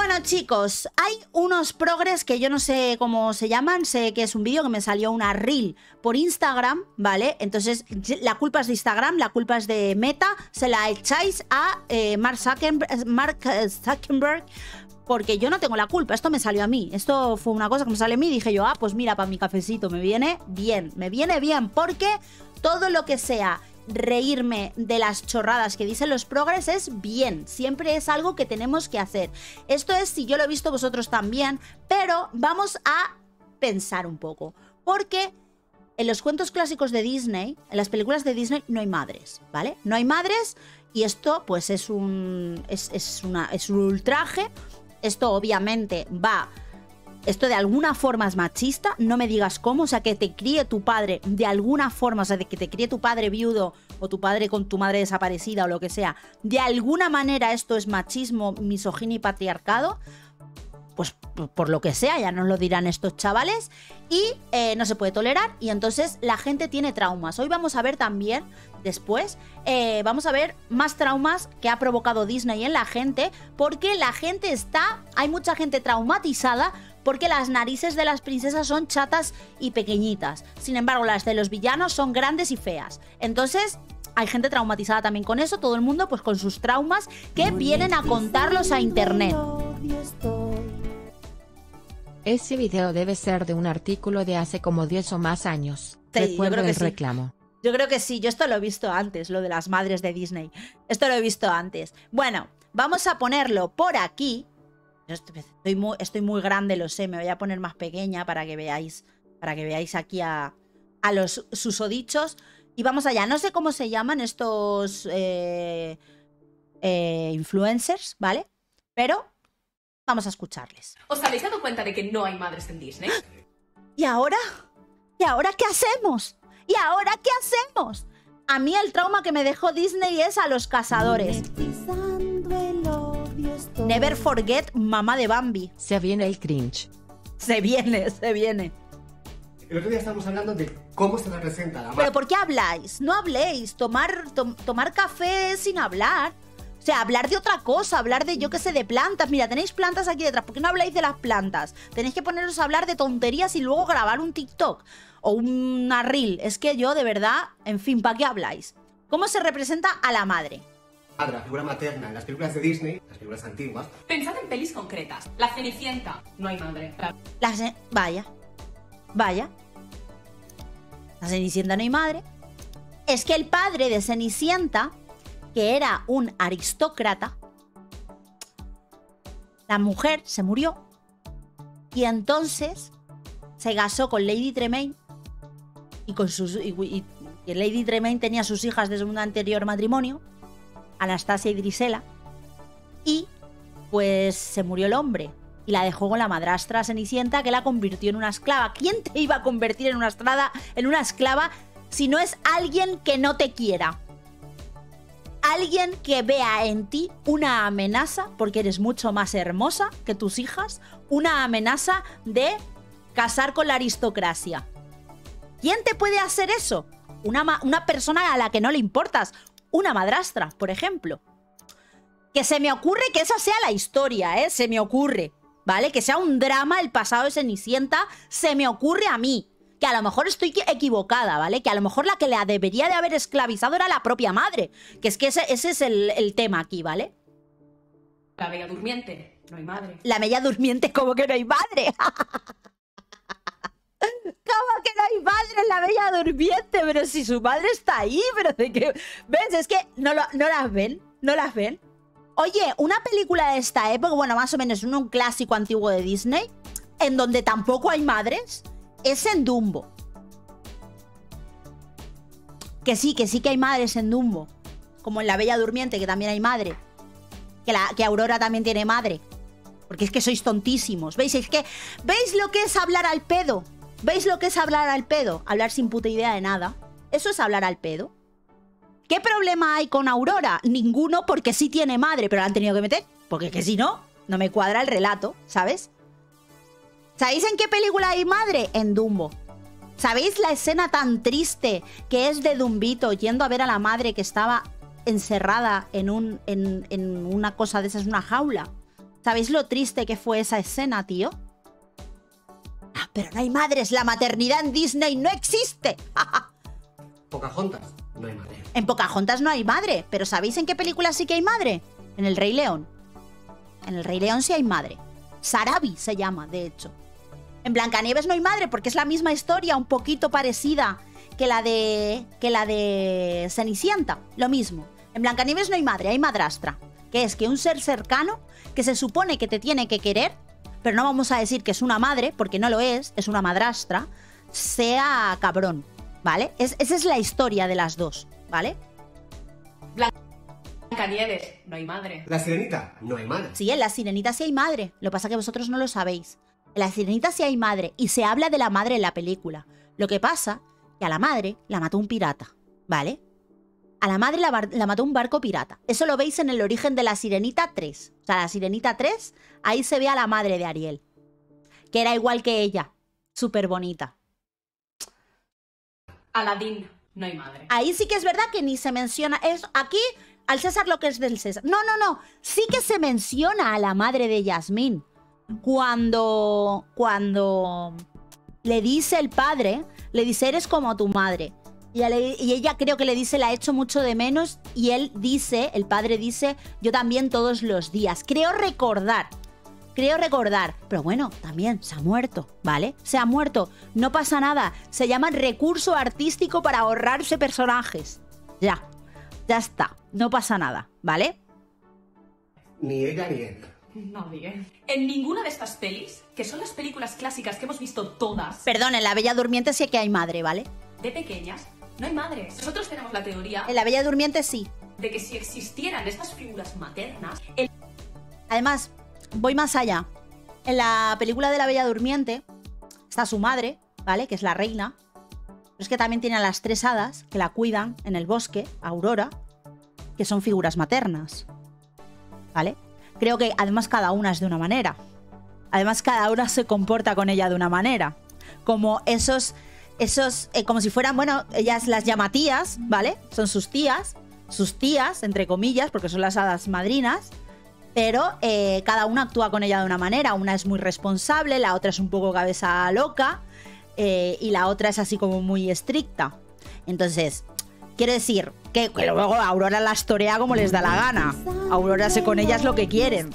Bueno, chicos, hay unos progres que yo no sé cómo se llaman. Sé que es un vídeo que me salió una reel por Instagram, ¿vale? Entonces, la culpa es de Instagram, la culpa es de Meta. Se la echáis a Mark Zuckerberg, porque yo no tengo la culpa. Esto me salió a mí. Esto fue una cosa que me salió a mí y dije yo, pues mira, para mi cafecito me viene bien. Me viene bien porque todo lo que sea reírme de las chorradas que dicen los progres es bien, siempre es algo que tenemos que hacer. Esto es si yo lo he visto, vosotros también, pero vamos a pensar un poco, porque en los cuentos clásicos de Disney, en las películas de Disney, no hay madres, ¿vale? No hay madres y esto pues es un ultraje. Esto obviamente va... Esto de alguna forma es machista, no me digas cómo, o sea, que te críe tu padre de alguna forma, o sea, de que te críe tu padre viudo o tu padre con tu madre desaparecida o lo que sea, de alguna manera esto es machismo, misoginia y patriarcado, pues por lo que sea, ya nos lo dirán estos chavales, y no se puede tolerar, y entonces la gente tiene traumas. Hoy vamos a ver también, después, vamos a ver más traumas que ha provocado Disney en la gente, porque la gente hay mucha gente traumatizada, porque las narices de las princesas son chatas y pequeñitas. Sin embargo, las de los villanos son grandes y feas. Entonces, hay gente traumatizada también con eso, todo el mundo pues con sus traumas que vienen a contarlos a internet. Ese video debe ser de un artículo de hace como 10 o más años. Sí, Recuerdo el sí. reclamo. Yo creo que sí, yo esto lo he visto antes, lo de las madres de Disney. Esto lo he visto antes. Bueno, vamos a ponerlo por aquí. Estoy muy grande, lo sé, me voy a poner más pequeña para que veáis aquí a los susodichos. Y vamos allá, no sé cómo se llaman estos influencers, ¿vale? Pero vamos a escucharles. ¿Os habéis dado cuenta de que no hay madres en Disney? ¿Y ahora? ¿Y ahora qué hacemos? ¿Y ahora qué hacemos? A mí el trauma que me dejó Disney es a los cazadores. Never forget mamá de Bambi. Se viene el cringe. Se viene, se viene. El otro día estábamos hablando de cómo se representa la madre. ¿Pero por qué habláis? No habléis. Tomar café sin hablar. O sea, hablar de otra cosa, hablar de, yo qué sé, de plantas. Mira, tenéis plantas aquí detrás. ¿Por qué no habláis de las plantas? Tenéis que poneros a hablar de tonterías y luego grabar un TikTok o una reel. Es que yo, de verdad, en fin, ¿para qué habláis? ¿Cómo se representa a la madre? La figura materna en las películas de Disney, las películas antiguas. Pensad en pelis concretas. La Cenicienta, no hay madre. Vaya. La Cenicienta no hay madre. Es que el padre de Cenicienta, que era un aristócrata, la mujer se murió y entonces se casó con Lady Tremaine y Lady Tremaine tenía sus hijas desde un anterior matrimonio, Anastasia y Grisela, y pues se murió el hombre y la dejó con la madrastra Cenicienta, que la convirtió en una esclava. ¿Quién te iba a convertir en una esclava si no es alguien que no te quiera? Alguien que vea en ti una amenaza, porque eres mucho más hermosa que tus hijas, una amenaza de casar con la aristocracia. ¿Quién te puede hacer eso? Una persona a la que no le importas. Una madrastra, por ejemplo. Que se me ocurre que esa sea la historia, ¿eh? Se me ocurre, ¿vale? Que sea un drama el pasado de Cenicienta, se me ocurre a mí. Que a lo mejor estoy equivocada, ¿vale? Que a lo mejor la que la debería de haber esclavizado era la propia madre. Que es que ese es el tema aquí, ¿vale? La Bella Durmiente, no hay madre. La Bella Durmiente, ¿cómo que no hay madre? ¿Cómo que no hay madre en la Bella Durmiente? Pero si su madre está ahí, pero de qué... ¿Ves? Es que no las ven, no las ven. Oye, una película de esta época, bueno, más o menos un clásico antiguo de Disney, en donde tampoco hay madres, es en Dumbo. Que sí que hay madres en Dumbo. Como en la Bella Durmiente, que también hay madre. Que Aurora también tiene madre. Porque es que sois tontísimos. ¿Veis? Es que... ¿Veis lo que es hablar al pedo? ¿Veis lo que es hablar al pedo? Hablar sin puta idea de nada. Eso es hablar al pedo. ¿Qué problema hay con Aurora? Ninguno, porque sí tiene madre, pero la han tenido que meter. Porque es que si no, no me cuadra el relato, ¿sabes? ¿Sabéis en qué película hay madre? En Dumbo. ¿Sabéis la escena tan triste que es de Dumbito yendo a ver a la madre que estaba encerrada en una cosa de esas, una jaula? ¿Sabéis lo triste que fue esa escena, tío? Ah, pero no hay madres, la maternidad en Disney no existe. Pocahontas, no hay madre. En Pocahontas no hay madre, pero ¿sabéis en qué película sí que hay madre? En El Rey León. En El Rey León sí hay madre. Sarabi se llama, de hecho. En Blancanieves no hay madre porque es la misma historia, un poquito parecida que la de Cenicienta. Lo mismo. En Blancanieves no hay madre, hay madrastra. Que es que un ser cercano que se supone que te tiene que querer, pero no vamos a decir que es una madre, porque no lo es una madrastra, sea cabrón, ¿vale? Esa es la historia de las dos, ¿vale? Blancanieves, no hay madre. La Sirenita, no hay madre. Sí, en La Sirenita sí hay madre, lo que pasa es que vosotros no lo sabéis. En La Sirenita sí hay madre, y se habla de la madre en la película. Lo que pasa que a la madre la mató un pirata, ¿vale? A la madre la mató un barco pirata. Eso lo veis en el origen de La Sirenita 3. O sea, La Sirenita 3, ahí se ve a la madre de Ariel. Que era igual que ella. Súper bonita. Aladín, no hay madre. Ahí sí que es verdad que ni se menciona. Aquí, al César lo que es del César. No. Sí que se menciona a la madre de Yasmín. Cuando le dice el padre, le dice, eres como tu madre. Y ella creo que le dice, la echo mucho de menos. Y él dice, el padre dice, yo también todos los días. Creo recordar. Pero bueno, también se ha muerto, ¿vale? Se ha muerto. No pasa nada. Se llama recurso artístico para ahorrarse personajes. Ya está. No pasa nada, ¿vale? Ni ella ni él. Nadie. En ninguna de estas pelis, que son las películas clásicas que hemos visto todas, Perdón, en La Bella Durmiente sí que hay madre, ¿vale? de pequeñas, no hay madres. Nosotros tenemos la teoría En La Bella Durmiente sí. de que si existieran estas figuras maternas, Además, voy más allá. En la película de La Bella Durmiente está su madre, ¿vale? Que es la reina. Pero es que también tiene a las 3 hadas que la cuidan en el bosque, Aurora, que son figuras maternas, ¿vale? Creo que además cada una es de una manera. Además cada una se comporta con ella de una manera. Como esos como si fueran, bueno, ellas las llama tías, ¿vale? Son sus tías, entre comillas, porque son las hadas madrinas. Pero cada una actúa con ella de una manera. Una es muy responsable, la otra es un poco cabeza loca y la otra es así como muy estricta. Entonces, quiero decir que luego Aurora las torea como les da la gana. Aurora hace con ellas lo que quieren.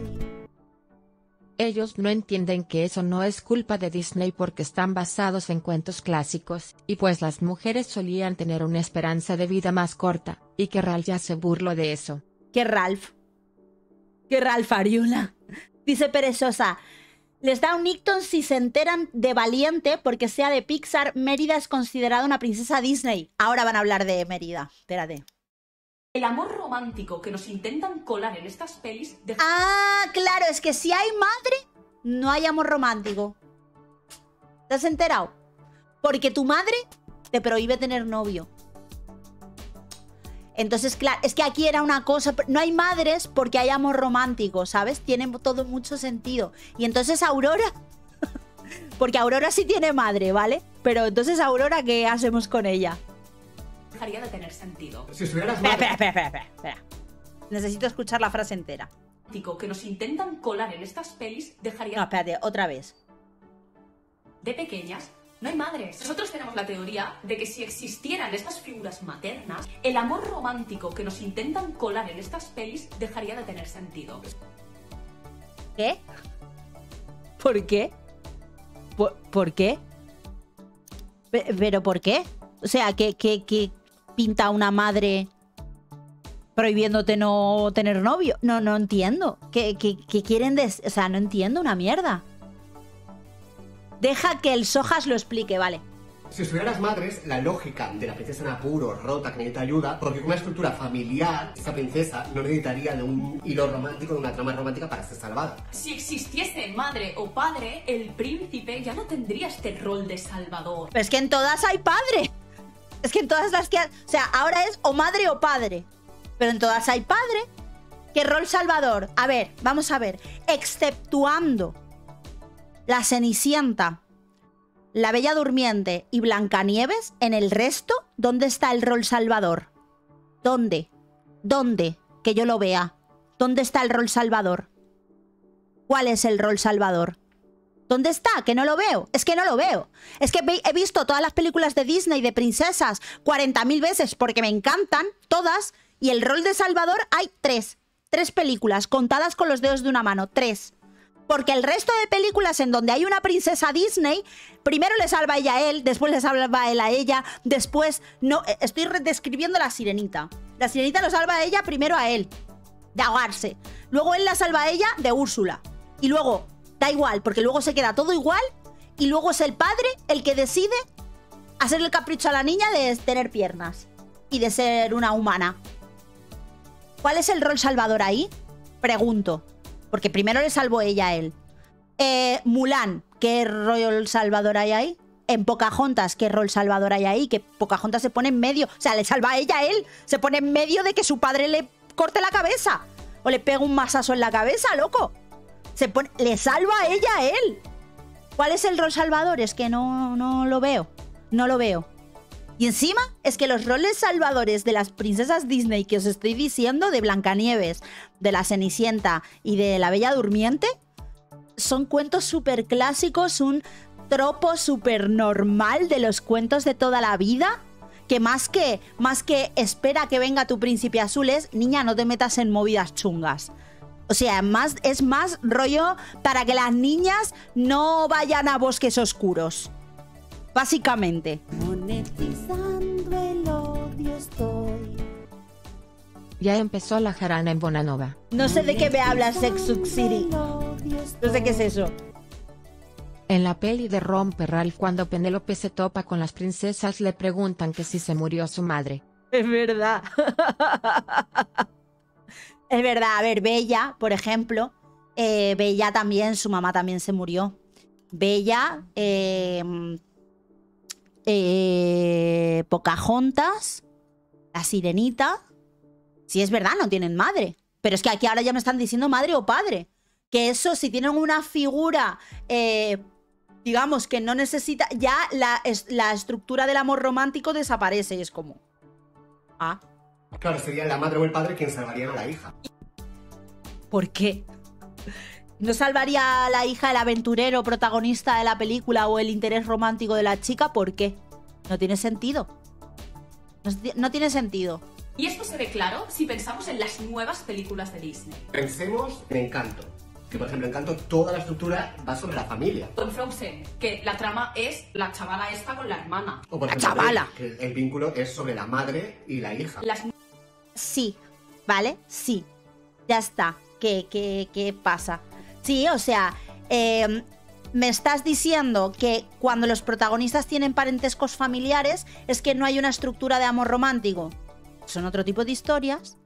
Ellos no entienden que eso no es culpa de Disney porque están basados en cuentos clásicos, y pues las mujeres solían tener una esperanza de vida más corta, y que Ralph ya se burló de eso. Que Ralph Ariola. Dice perezosa. Les da un icton si se enteran de Valiente porque sea de Pixar. Mérida es considerada una princesa Disney. Ahora van a hablar de Mérida. Espérate. el amor romántico que nos intentan colar en estas pelis... Ah, claro, es que si hay madre, no hay amor romántico. ¿Te has enterado? Porque tu madre te prohíbe tener novio. Entonces, claro, es que aquí era una cosa... No hay madres porque hay amor romántico, ¿sabes? Tiene todo mucho sentido. Y entonces Aurora... porque Aurora sí tiene madre, ¿vale? Pero entonces Aurora, ¿qué hacemos con ella? Dejaría de tener sentido. Si estuvieras Espera. Necesito escuchar la frase entera. Que nos intentan colar en estas pelis dejaría... No, espérate, otra vez. De pequeñas, no hay madres. Nosotros tenemos la teoría de que si existieran estas figuras maternas, el amor romántico que nos intentan colar en estas pelis dejaría de tener sentido. ¿Qué? ¿Por qué? ¿Por qué? ¿Pero por qué? O sea, ¿qué pinta una madre prohibiéndote no tener novio? No entiendo. ¿Qué quieren decir? O sea, no entiendo una mierda. Deja que el Sojas lo explique, vale. Si estuvieras madres, la lógica de la princesa en apuro, rota, que necesita ayuda, porque con una estructura familiar, esta princesa no necesitaría de un hilo romántico, de una trama romántica para ser salvada. Si existiese madre o padre, el príncipe ya no tendría este rol de salvador. Pero es que en todas hay padre. Es que en todas las que... O sea, ahora es o madre o padre. Pero en todas hay padre. ¿Qué rol salvador? A ver, vamos a ver. Exceptuando la Cenicienta, la Bella Durmiente y Blancanieves, en el resto, ¿dónde está el rol salvador? ¿Dónde? Que yo lo vea. ¿Dónde está el rol salvador? ¿Cuál es el rol salvador? ¿Dónde está? Que no lo veo. Es que no lo veo. Es que he visto todas las películas de Disney de princesas 40.000 veces porque me encantan, todas, y el rol de salvador hay 3. 3 películas, contadas con los dedos de una mano. 3. Porque el resto de películas en donde hay una princesa Disney, primero le salva ella a él, después le salva él a ella, después... No, estoy describiendo la Sirenita. La Sirenita lo salva a ella primero a él, de ahogarse. Luego él la salva a ella de Úrsula. Y luego... Da igual, porque luego se queda todo igual y luego es el padre el que decide hacerle el capricho a la niña de tener piernas y de ser una humana. ¿Cuál es el rol salvador ahí? Pregunto. Porque primero le salvó ella a él. Mulan, ¿qué rol salvador hay ahí? En Pocahontas, ¿qué rol salvador hay ahí? Que Pocahontas se pone en medio. O sea, le salva a ella a él. Se pone en medio de que su padre le corte la cabeza. O le pega un masazo en la cabeza, loco. Le salva a ella a él. ¿Cuál es el rol salvador? Es que no lo veo. No lo veo. Y encima es que los roles salvadores de las princesas Disney que os estoy diciendo, de Blancanieves, de la Cenicienta y de la Bella Durmiente, son cuentos súper clásicos, un tropo súper normal de los cuentos de toda la vida, que más que espera que venga tu príncipe azul es, niña, no te metas en movidas chungas. O sea, es más rollo para que las niñas no vayan a bosques oscuros. Básicamente. Monetizando el odio estoy. Ya empezó la jarana en Bonanova. No sé de qué me hablas, Sex City. No sé qué es eso. En la peli de Romper Ralph, cuando Penélope se topa con las princesas, le preguntan que si se murió su madre. Es verdad. Es verdad, a ver, Bella, por ejemplo, Bella también, su mamá también se murió. Bella, Pocahontas, la Sirenita. Sí, es verdad, no tienen madre. Pero es que aquí ahora ya me están diciendo madre o padre. Que eso, si tienen una figura, digamos, que no necesita... Ya la estructura del amor romántico desaparece y es como... Ah... Claro, sería la madre o el padre quien salvarían a la hija. ¿Por qué? ¿No salvaría a la hija el aventurero protagonista de la película o el interés romántico de la chica? ¿Por qué? No tiene sentido. No tiene sentido. Y esto se ve claro si pensamos en las nuevas películas de Disney. Pensemos en Encanto. Que, por ejemplo, en Encanto toda la estructura va sobre la familia. O en Frozen, que la trama es la chavala esta con la hermana. O por ejemplo, que el vínculo es sobre la madre y la hija. Sí, ¿vale? Sí. Ya está. ¿Qué pasa? Sí, o sea, me estás diciendo que cuando los protagonistas tienen parentescos familiares es que no hay una estructura de amor romántico. Son otro tipo de historias.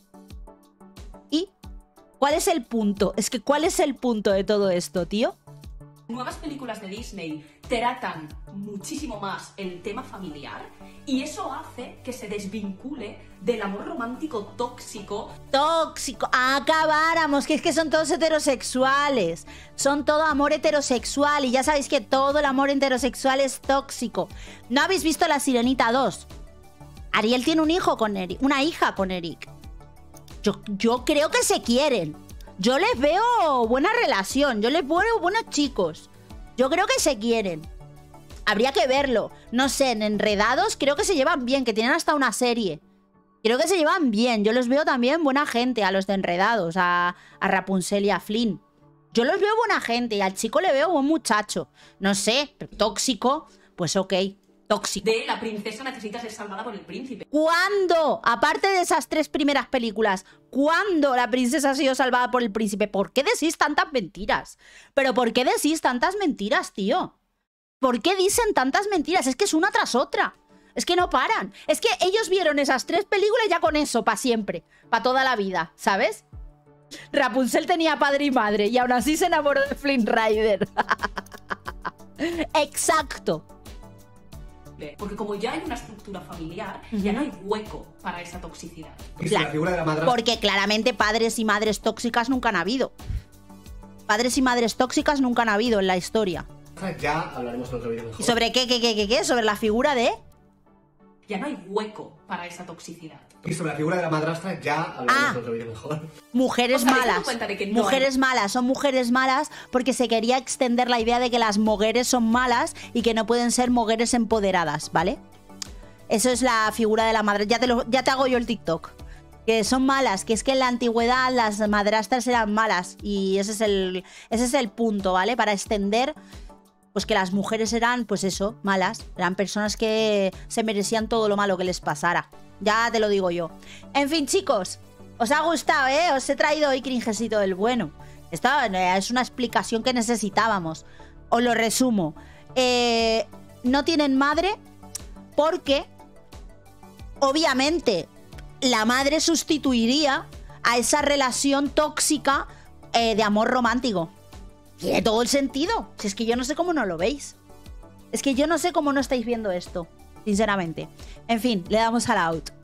¿Y cuál es el punto? Es que ¿cuál es el punto de todo esto, tío? Nuevas películas de Disney tratan muchísimo más el tema familiar y eso hace que se desvincule del amor romántico tóxico. Tóxico, acabáramos, que es que son todos heterosexuales. Son todo amor heterosexual y ya sabéis que todo el amor heterosexual es tóxico. ¿No habéis visto La Sirenita 2? Ariel tiene un hijo con Eric, una hija con Eric. Yo creo que se quieren. Yo les veo buena relación, yo les veo buenos chicos. Yo creo que se quieren. Habría que verlo. No sé, en Enredados creo que se llevan bien, que tienen hasta una serie. Creo que se llevan bien. Yo los veo también buena gente a los de Enredados, a Rapunzel y a Flynn. Yo los veo buena gente y al chico le veo buen muchacho. No sé, tóxico, pues ok. Tóxico. De la princesa necesita ser salvada por el príncipe. ¿Cuándo? Aparte de esas 3 primeras películas, ¿cuándo la princesa ha sido salvada por el príncipe? ¿Por qué decís tantas mentiras? ¿Pero por qué decís tantas mentiras, tío? ¿Por qué dicen tantas mentiras? Es que es una tras otra. Es que no paran. Es que ellos vieron esas 3 películas ya con eso, para siempre. Para toda la vida, ¿sabes? Rapunzel tenía padre y madre y aún así se enamoró de Flynn Rider. Exacto. Porque como ya hay una estructura familiar, ya no hay hueco para esa toxicidad. Claro, la figura de la madre... Porque claramente padres y madres tóxicas nunca han habido. Padres y madres tóxicas nunca han habido en la historia. Ya hablaremos en otro vídeo mejor. ¿Y sobre qué? ¿Sobre la figura de...? Ya no hay hueco para esa toxicidad. Y sobre la figura de la madrastra ya hablaremos en otro vídeo mejor. Mujeres ¿Os habéis dado malas. cuenta de que no Mujeres malas. Son mujeres malas porque se quería extender la idea de que las mujeres son malas y que no pueden ser mujeres empoderadas, ¿vale? Eso es la figura de la madre. Ya te hago yo el TikTok. Que son malas, que es que en la antigüedad las madrastras eran malas. Y ese es el punto, ¿vale? Para extender, pues que las mujeres eran, pues eso, malas. Eran personas que se merecían todo lo malo que les pasara. Ya te lo digo yo. En fin, chicos, os ha gustado, ¿eh? Os he traído hoy cringesito del bueno. Esto es una explicación que necesitábamos. Os lo resumo. No tienen madre porque, obviamente, la madre sustituiría a esa relación tóxica de amor romántico. Tiene todo el sentido. Si es que yo no sé cómo no lo veis. Es que yo no sé cómo no estáis viendo esto, sinceramente. En fin, le damos al out.